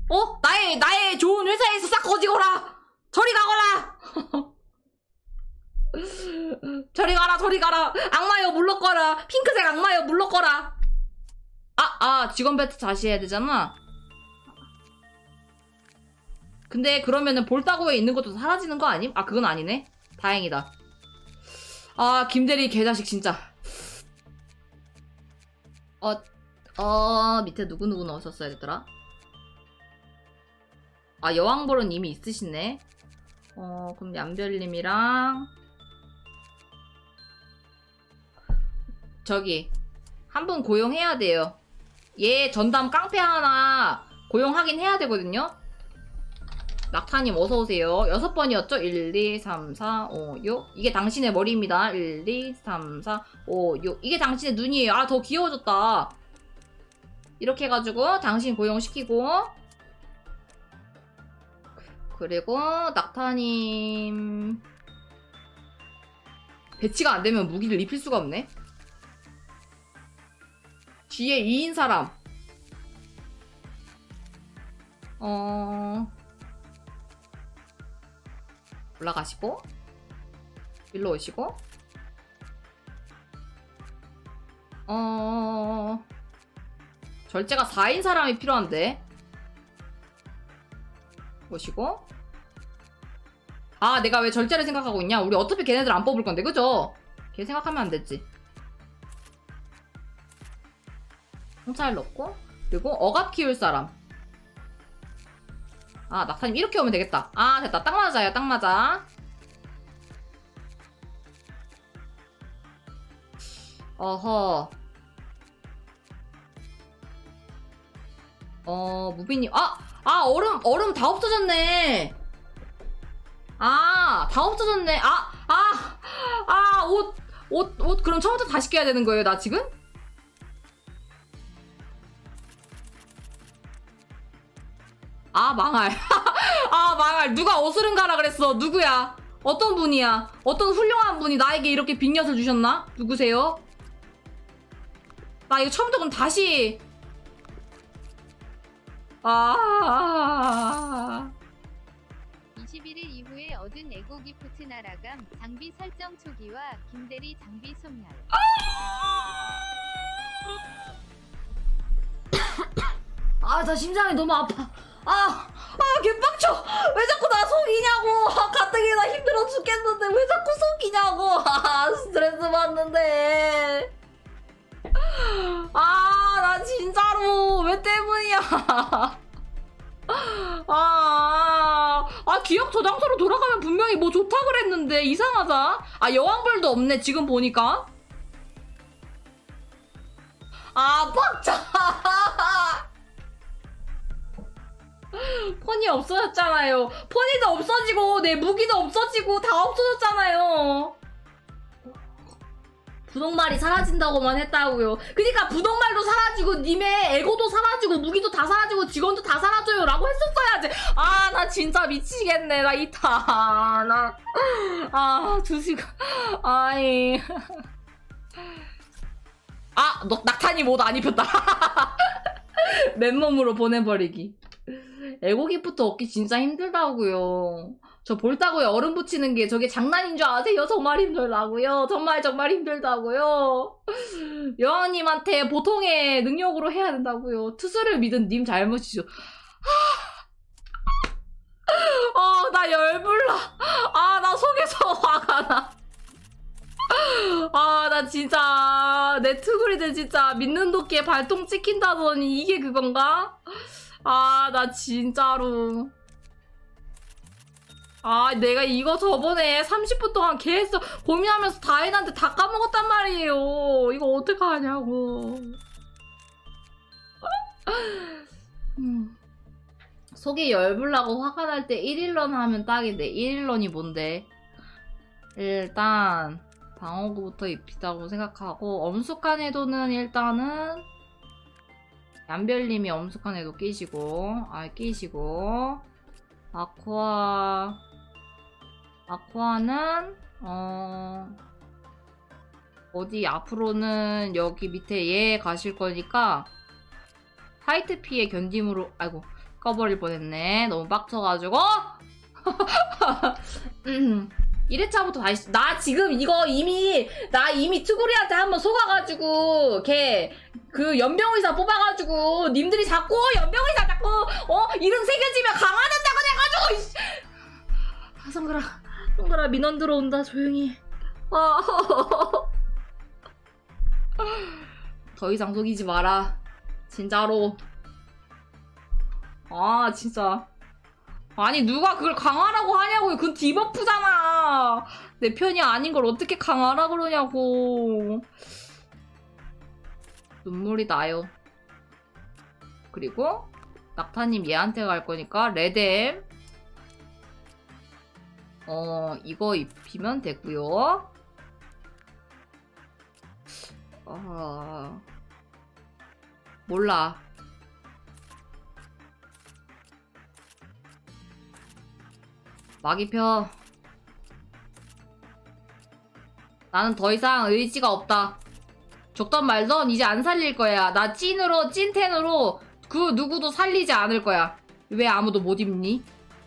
나의 좋은 회사에서 싹 거지거라! 저리 가거라! 저리 가라! 악마여 물러거라! 핑크색 악마여 물러거라! 직원 배트 다시 해야 되잖아? 근데 그러면은 볼따구에 있는 것도 사라지는 거 아님? 그건 아니네? 다행이다. 김대리 개자식 진짜. 밑에 누구누구 넣으셨어야 됐더라? 여왕벌은 이미 있으시네. 그럼 얌별님이랑 저기 한 분 고용해야 돼요. 얘 전담 깡패 하나 고용하긴 해야 되거든요. 낙타님 어서오세요. 6번이었죠? 1, 2, 3, 4, 5, 6. 이게 당신의 머리입니다. 1, 2, 3, 4, 5, 6. 이게 당신의 눈이에요. 더 귀여워졌다. 이렇게 해가지고 당신 고용시키고, 그리고 낙타님 배치가 안되면 무기를 입힐 수가 없네. 뒤에 2인 사람 올라가시고 일로 오시고 절제가 4인 사람이 필요한데 보시고 내가 왜 절제를 생각하고 있냐. 우리 어차피 걔네들 안 뽑을 건데 그죠? 걔 생각하면 안 됐지. 홍차를 넣고 그리고 억압 키울 사람. 낙타님 이렇게 오면 되겠다. 됐다. 딱 맞아요. 딱 맞아. 어허. 무비님. 얼음 다 없어졌네. 다 없어졌네. 옷 그럼 처음부터 다시 깨야 되는 거예요, 나 지금? 망할. 망할. 누가 옷을 가라 그랬어. 누구야? 어떤 분이야? 어떤 훌륭한 분이 나에게 이렇게 빅엿을 주셨나? 누구세요? 나 이거 처음부터 그럼 다시 21일 이후에 얻은 에고 기프트 날아감 장비 설정 초기와 김대리 장비 소멸. 나 심장이 너무 아파. 개빡쳐. 왜 자꾸 나 속이냐고. 가뜩이 나 힘들어 죽겠는데 왜 자꾸 속이냐고. 스트레스 받는데. 나 진짜로 왜 때문이야. 기억 저장소로 돌아가면 분명히 뭐 좋다 그랬는데 이상하다. 여왕벌도 없네 지금 보니까. 빡쳐. 폰이 없어졌잖아요. 폰이도 없어지고 내 무기도 없어지고 다 없어졌잖아요. 부동말이 사라진다고만 했다고요. 그니까 부동말도 사라지고 님의 에고도 사라지고 무기도 다 사라지고 직원도 다 사라져요 라고 했었어야지. 나 진짜 미치겠네. 나 이타. 2시간. 낙타님 옷 안 입혔다. 맨몸으로 보내버리기. 에고기프트 얻기 진짜 힘들다고요. 저 볼따구에 얼음 붙이는 게 저게 장난인 줄 아세요? 정말 힘들다고요. 정말 힘들다고요. 여왕님한테 보통의 능력으로 해야 된다고요. 투수를 믿은 님 잘못이죠. 나 열불나. 나 속에서 화가 나. 나 진짜 내 투구리들 진짜 믿는 도끼에 발통 찍힌다더니 이게 그건가? 나 진짜로. 내가 이거 저번에 30분 동안 계속 고민하면서 다 해놨는데 다 까먹었단 말이에요. 이거 어떡하냐고. 속이 열불나고 화가 날 때 1일런 하면 딱인데 1일런이 뭔데? 일단 방어구부터 입히자고 생각하고 엄숙한 해도는 일단은 얌별님이 엄숙한 해도 끼시고 끼시고 아쿠아는 어디 앞으로는 여기 밑에 얘 가실 거니까 화이트 피해 견딤으로 꺼버릴 뻔했네. 너무 빡쳐가지고. 1회차부터 다시. 나 지금 이거 나 이미 투구리한테 한번 속아가지고 걔 그 연병의사 뽑아가지고 님들이 자꾸 연병의사 자꾸 이름 새겨지면 강화된다고 해가지고. 아, 성글아 민원 들어온다. 조용히. 더 이상 속이지 마라. 진짜로. 아 진짜. 아니 누가 그걸 강화라고 하냐고요. 그건 디버프잖아. 내 편이 아닌 걸 어떻게 강화라 그러냐고. 눈물이 나요. 그리고 낙타님 얘한테 갈 거니까 레뎀. 이거 입히면 되고요. 몰라. 막 입혀. 나는 더 이상 의지가 없다. 적던 말던 이제 안 살릴 거야. 나 찐텐으로 그 누구도 살리지 않을 거야. 왜 아무도 못 입니?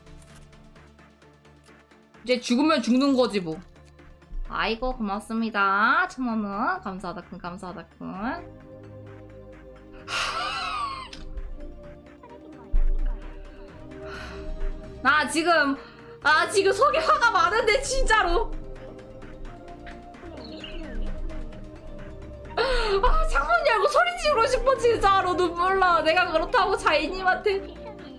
이제 죽으면 죽는 거지 뭐. 아이고 고맙습니다. 1000원은 감사하다 큰 감사하다 큰. 나 지금 속에 화가 많은데 진짜로. 창문 열고 소리 지르고 싶어 진짜로. 눈물 나. 내가 그렇다고 자이님한테.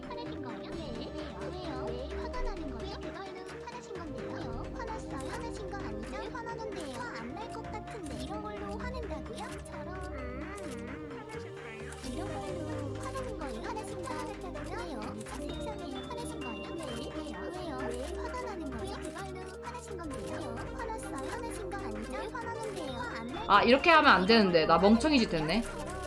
이렇게 하면 안 되는데. 나 멍청이 짓 했네.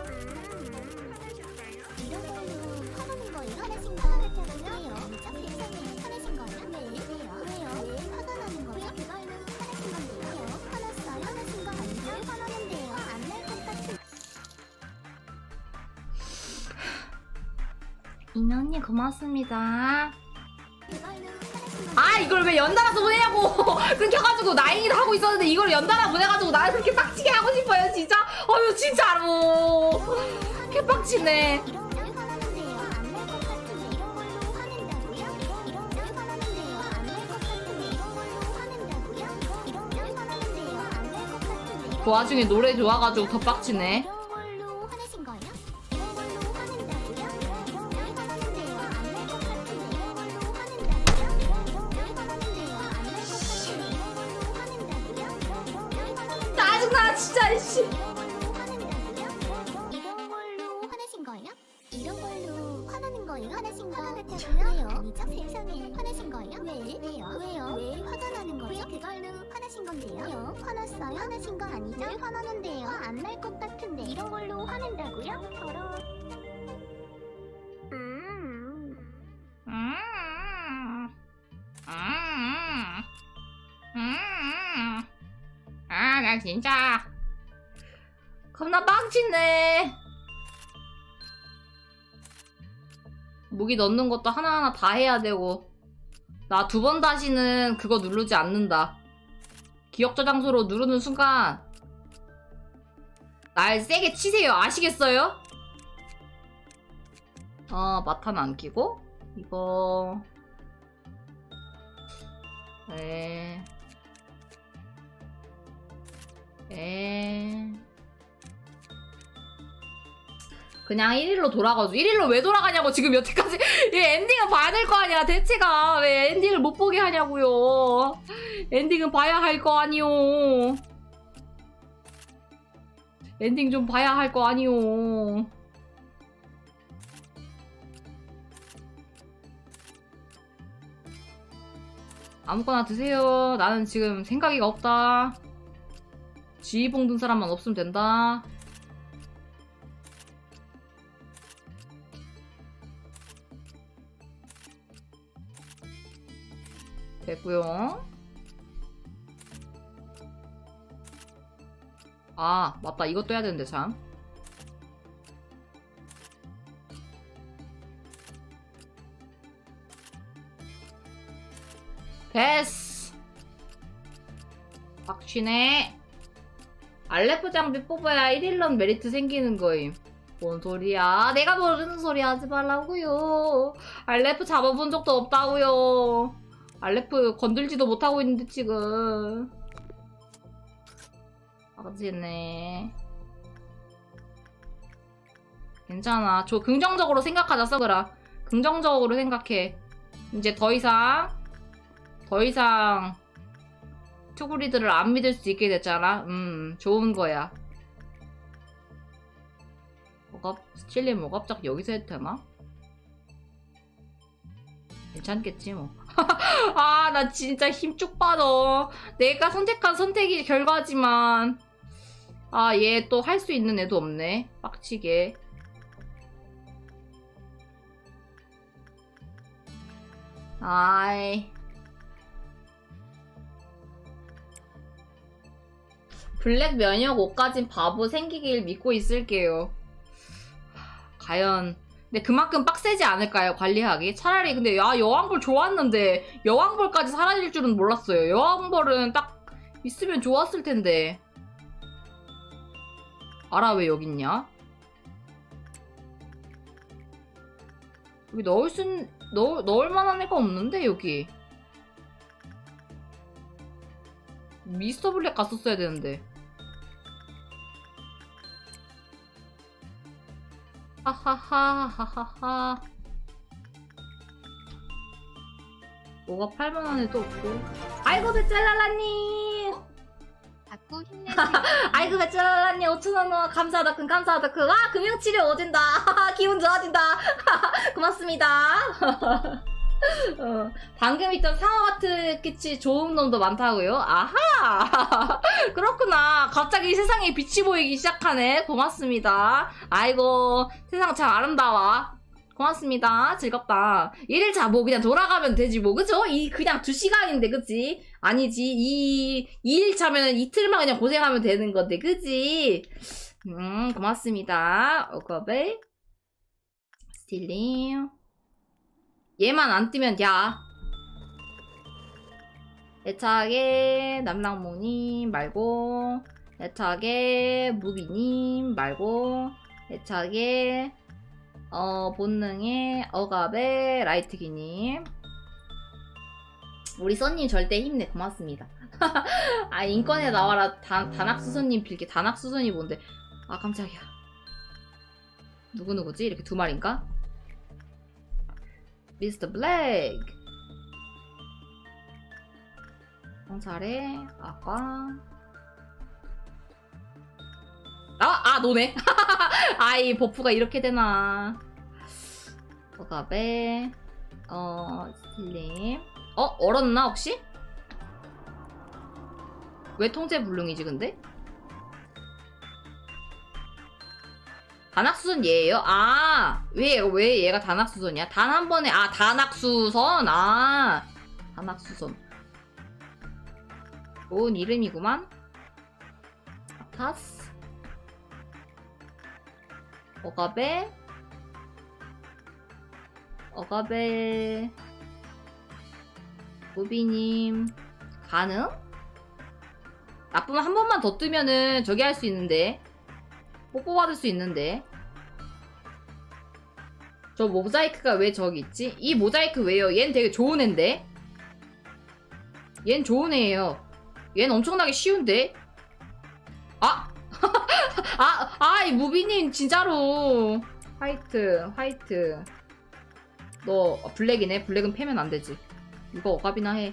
이면님 고맙습니다. 이걸 왜 연달아서 보내냐고. 끊겨가지고 나인이를 하고 있었는데 이걸 연달아 보내가지고 나를 그렇게 빡치게 하고 싶어요 진짜. 진짜로 개빡치네. 그 와중에 노래 좋아가지고 더 빡치네. 짜증나 진짜. 이씨. 이런 걸로 화나는 거예요? 화나신 거 같아요? 아니죠? 세상에 화나신 거예요? 왜요? 왜 화가 나는 거죠? 그걸로 화나신 건데요? 화났어요? 화나신 거 아니죠? 왜 화나는데요? 안 날 것 같은데 이런 걸로 화낸다고요? 저런. 나 진짜 겁나 빡치네. 무기 넣는 것도 하나하나 다 해야 되고. 나 2번 다시는 그거 누르지 않는다. 기억 저장소로 누르는 순간 날 세게 치세요. 아시겠어요? 마탄 안 끼고 이거 그냥 1일로 돌아가죠. 1일로 왜 돌아가냐고. 지금 여태까지 엔딩은 봐야 될 거 아니야. 대체가 왜 엔딩을 못 보게 하냐고요. 엔딩은 봐야 할 거 아니요. 엔딩 좀 봐야 할 거 아니요. 아무거나 드세요. 나는 지금 생각이가 없다. 지휘봉 든 사람만 없으면 된다. 됐고요. 맞다. 이것도 해야 되는데 참. 됐어. 빡치네. 알레프 장비 뽑아야 1일런 메리트 생기는 거임. 뭔 소리야. 내가 모르는 소리 하지 말라고요. 알레프 잡아본 적도 없다고요. 알레프 건들지도 못하고 있는데 지금. 아지네. 괜찮아. 저 긍정적으로 생각하자, 썩으라. 긍정적으로 생각해. 이제 더 이상 투구리들을 안 믿을 수 있게 됐잖아. 좋은 거야. 스틸린 뭐 갑자기 여기서 해도 되나? 괜찮겠지 뭐. 아, 나 진짜 힘 쭉 빠져. 내가 선택한 선택이 결과지만. 아, 얘 또 할 수 있는 애도 없네. 빡치게. 아이. 블랙 면역 5까진 바보 생기길 믿고 있을게요. 과연. 근데 그만큼 빡세지 않을까요, 관리하기? 차라리 근데 야, 여왕벌 좋았는데 여왕벌까지 사라질 줄은 몰랐어요. 여왕벌은 딱 있으면 좋았을 텐데. 알아, 왜 여기 있냐? 여기 넣을 만한 애가 없는데, 여기. 미스터 블랙 갔었어야 되는데. 하하하. 뭐가 8만원에 또 없고. 아이고, 베짤랄라님! 받고 힘내세요. 아이고, 베짤랄라님 5,000원 감사하다 큰 감사하다 큰. 아, 금융치료 오진다. 기분 좋아진다. 고맙습니다. 방금 있던 상어같이 좋은 놈도 많다고요? 아하. 그렇구나. 갑자기 세상에 빛이 보이기 시작하네. 고맙습니다. 아이고, 세상 참 아름다워. 고맙습니다. 즐겁다. 1일차 뭐 그냥 돌아가면 되지 뭐, 그죠? 그냥 2시간인데, 그치? 아니지. 2일차면 이틀만 그냥 고생하면 되는 건데, 그치? 고맙습니다. 오거베 스틸링. 얘만 안 뜨면 야. 애착에 남랑모님 말고, 애착에 무비님 말고, 애착에 본능의 어갑의 라이트기님. 우리 써님 절대 힘내. 고맙습니다. 아, 인권에 나와라. 단학수선님 빌게. 단학수선이 뭔데? 아, 깜짝이야. 누구누구지? 이렇게 두 마리인가? 미스터 블랙. 경찰에 아까 노네. 아이, 버프가 이렇게 되나. 버갑에 스틸림. 얼었나 혹시? 왜 통제 불능이지 근데? 단학수선 얘예요? 아, 왜 얘가 단학수선이야? 단 한 번에, 단학수선? 단학수선. 좋은 이름이구만. 타스. 어가베. 무비님. 가능? 나쁘면 한 번만 더 뜨면은 저기 할 수 있는데. 뽀뽀 받을 수 있는데. 저 모자이크가 왜 저기 있지? 이 모자이크 왜요? 얜 되게 좋은 앤데? 얜 좋은 애예요. 얜 엄청나게 쉬운데? 이 무비님 진짜로. 화이트. 너 블랙이네? 블랙은 패면 안 되지. 이거 억압이나 해.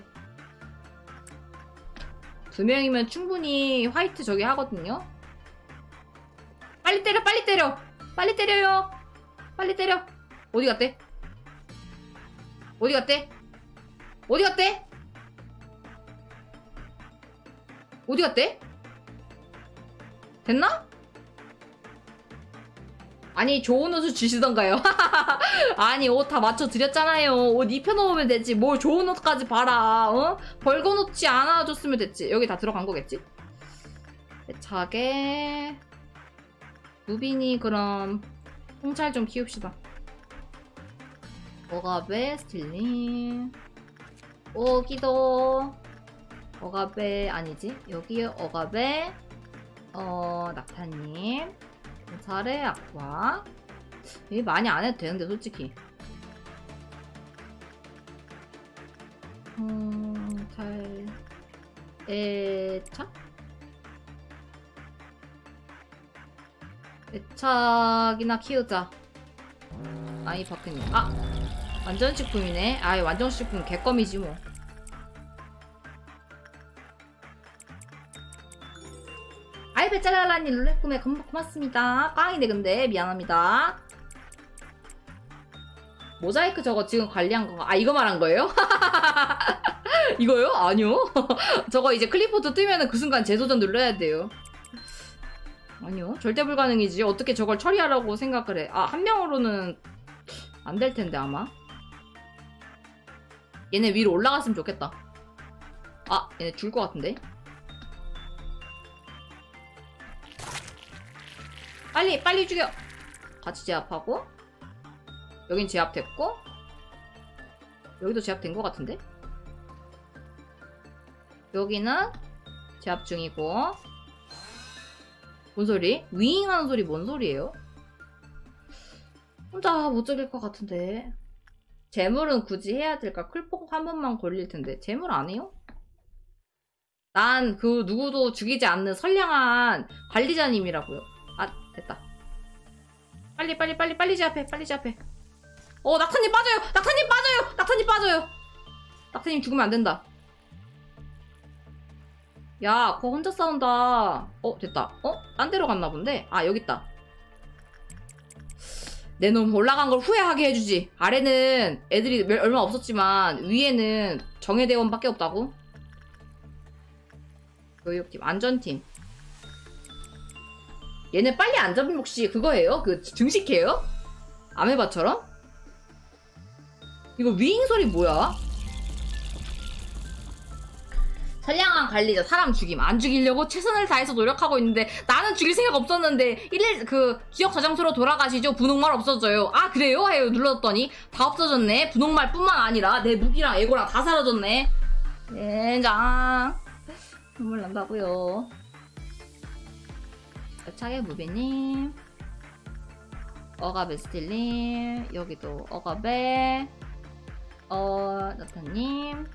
2명이면 충분히 화이트 저기 하거든요? 빨리 때려. 빨리 때려요. 빨리 때려. 어디 갔대? 됐나? 아니, 좋은 옷을 주시던가요? 아니, 옷 다 맞춰드렸잖아요. 옷 입혀놓으면 되지. 뭘 좋은 옷까지 봐라. 벌거놓지 않아줬으면 됐지. 여기 다 들어간 거겠지? 애착에 무빈이 그럼 통찰 좀 키웁시다. 어갑에 스틸링. 여기도 억압에 아니지 여기 억압에 낙타님 경찰의 악과 여기 많이 안 해도 되는데 솔직히 잘 애착이나 키우자. 아이 박근님 완전식품이네. 아이 완전식품 개껌이지 뭐. 아이 배짜라라님 룰렛꿈에 고맙습니다. 꽝이네 근데 미안합니다. 모자이크 저거 지금 관리한 건가? 아 이거 말한 거예요? 이거요? 아니요. 저거 이제 클리포트 뜨면은 그 순간 재소전 눌러야 돼요. 아니요. 절대 불가능이지. 어떻게 저걸 처리하라고 생각을 해. 한 명으로는 안 될 텐데 아마. 얘네 위로 올라갔으면 좋겠다. 얘네 죽을 것 같은데. 빨리 죽여. 같이 제압하고. 여긴 제압됐고. 여기도 제압된 것 같은데. 여기는 제압 중이고. 뭔 소리? 윙하는 소리 뭔 소리예요? 혼자 못 죽일 것 같은데. 재물은 굳이 해야 될까? 클폭 한 번만 걸릴 텐데. 재물 안 해요? 난 그 누구도 죽이지 않는 선량한 관리자님이라고요. 됐다. 빨리 제압해. 낙타님 빠져요. 낙타님 죽으면 안 된다. 야, 그거 혼자 싸운다. 됐다. 딴 데로 갔나 본데? 여기 있다. 내 놈 올라간 걸 후회하게 해주지. 아래는 애들이 얼마 없었지만 위에는 정예대원밖에 없다고? 교육팀, 안전팀. 얘네 빨리 안 잡으면 혹시 그거예요? 그 증식해요? 아메바처럼? 이거 위잉 소리 뭐야? 선량한 관리자 사람 죽임 안 죽이려고 최선을 다해서 노력하고 있는데 나는 죽일 생각 없었는데 기억 저장소로 돌아가시죠. 분홍말 없어져요. 그래요? 해요 눌렀더니 다 없어졌네. 분홍말 뿐만 아니라 내 무기랑 에고랑 다 사라졌네. 젠장 눈물 난다고요. 차게 무비님 어가베 스틸님 여기도 어가베 나타님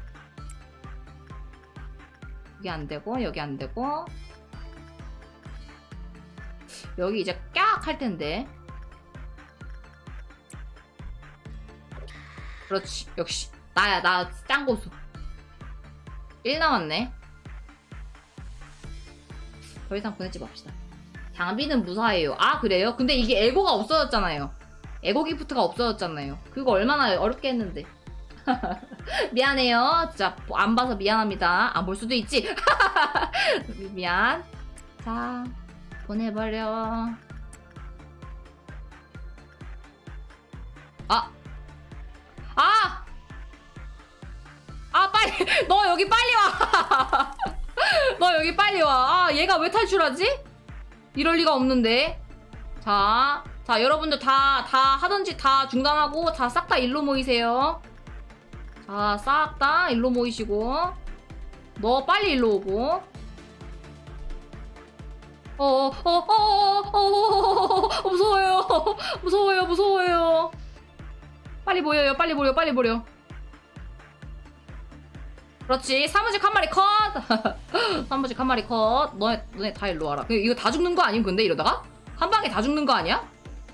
여기 안되고 여기 안되고 여기 이제 깍 할텐데. 그렇지 역시 나야 나 짱고수. 1 남았네. 더 이상 보내지 맙시다. 장비는 무사해요. 그래요? 근데 이게 에고가 없어졌잖아요. 에고 기프트가 없어졌잖아요. 그거 얼마나 어렵게 했는데. 미안해요. 진짜 안 봐서 미안합니다. 안 볼 수도 있지. 미안. 자, 보내버려. 빨리. 너 여기 빨리 와. 너 여기 빨리 와. 얘가 왜 탈출하지? 이럴 리가 없는데. 자, 여러분들 다 하던 짓 다 중단하고 다 싹 다 일로 모이세요. 자, 싹 다 일로 모이시고. 너 빨리 일로 오고. 무서워요. 빨리 모여. 그렇지. 사무직 한 마리 컷. 사무직 한 마리 컷. 너네 다 일로 와라. 이거 다 죽는 거 아님? 근데 이러다가? 한 방에 다 죽는 거 아니야?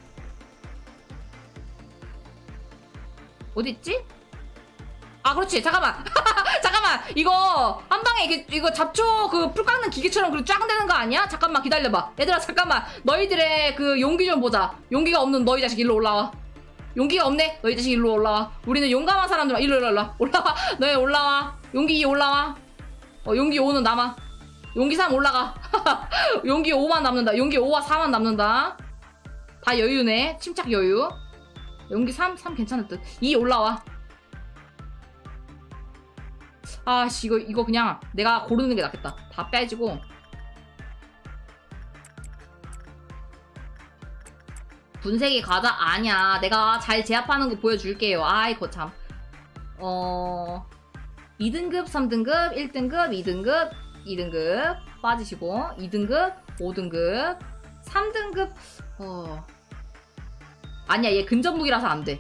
어딨지? 그렇지. 잠깐만. 이거 한 방에 이거 잡초 풀 깎는 기계처럼 쫙 되는 거 아니야? 잠깐만 기다려봐. 얘들아 잠깐만. 너희들의 그 용기 좀 보자. 용기가 없는 너희 자식 일로 올라와. 용기가 없네. 너희 자식 일로 올라와. 우리는 용감한 사람들. 일로 올라와. 너희 올라와. 용기 2 올라와. 용기 5는 남아. 용기 3 올라가. 용기 5만 남는다. 용기 5와 4만 남는다. 다 여유네. 침착 여유. 용기 3 괜찮을 듯. 2 올라와. 이거 그냥 내가 고르는 게 낫겠다. 다 빼지고. 분쇄기 가자. 아니야. 내가 잘 제압하는 거 보여줄게요. 이거 참. 2등급, 3등급, 1등급, 2등급, 2등급 빠지시고 2등급, 5등급, 3등급 아니야 얘 근접무기라서 안돼.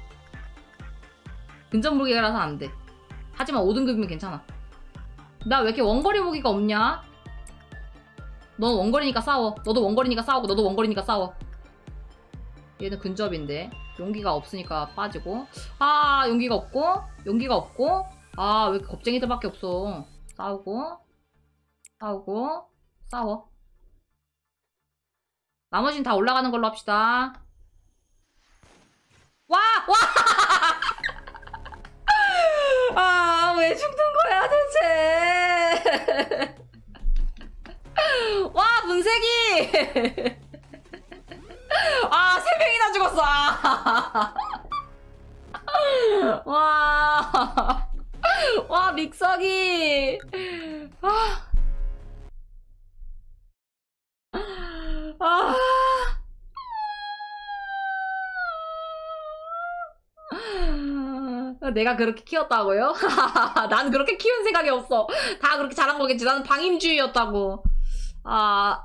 근접무기라서 안돼. 하지만 5등급이면 괜찮아. 나 왜 이렇게 원거리 무기가 없냐? 넌 원거리니까 싸워. 너도 원거리니까 싸우고 너도 원거리니까 싸워. 얘는 근접인데 용기가 없으니까 빠지고. 아 용기가 없고 용기가 없고. 아 왜 이렇게 겁쟁이들밖에 없어. 싸우고 싸우고 싸워. 나머지는 다 올라가는 걸로 합시다. 와! 와! 아, 왜 죽는 거야, 대체? 와, 문세기! 아, 3명이나 죽었어! 아. 와. 와, 믹서기! 아. 아. 내가 그렇게 키웠다고요? 난 그렇게 키운 생각이 없어. 다 그렇게 자란 거겠지. 나는 방임주의였다고. 아,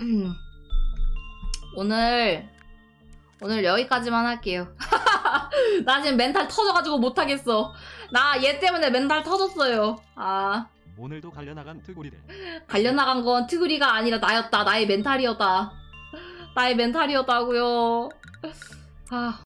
오늘 여기까지만 할게요. 나 지금 멘탈 터져가지고 못하겠어. 나 얘 때문에 멘탈 터졌어요. 아. 오늘도 갈려나간 트구리래. 갈려나간 건 트그리가 아니라 나였다. 나의 멘탈이었다. 나의 멘탈이었다고요. 아.